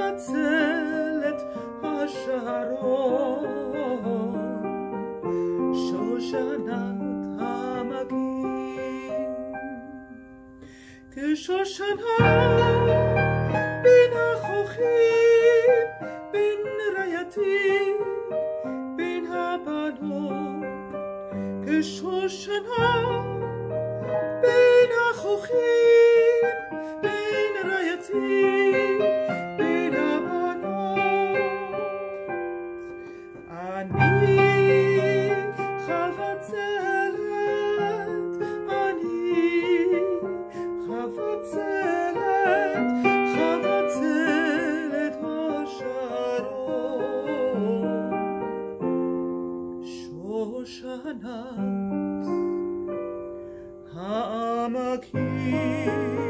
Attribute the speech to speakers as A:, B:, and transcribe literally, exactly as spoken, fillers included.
A: חבצלת השרון, שושנת המקים. כשושנה בין החוכים, בין רעייתי, בין הבנות, כשושנה בין החוכים, בין רעייתי, בין הבנות. אני חבצלת, אני חבצלת, חבצלת השרון, שושנת העמקים.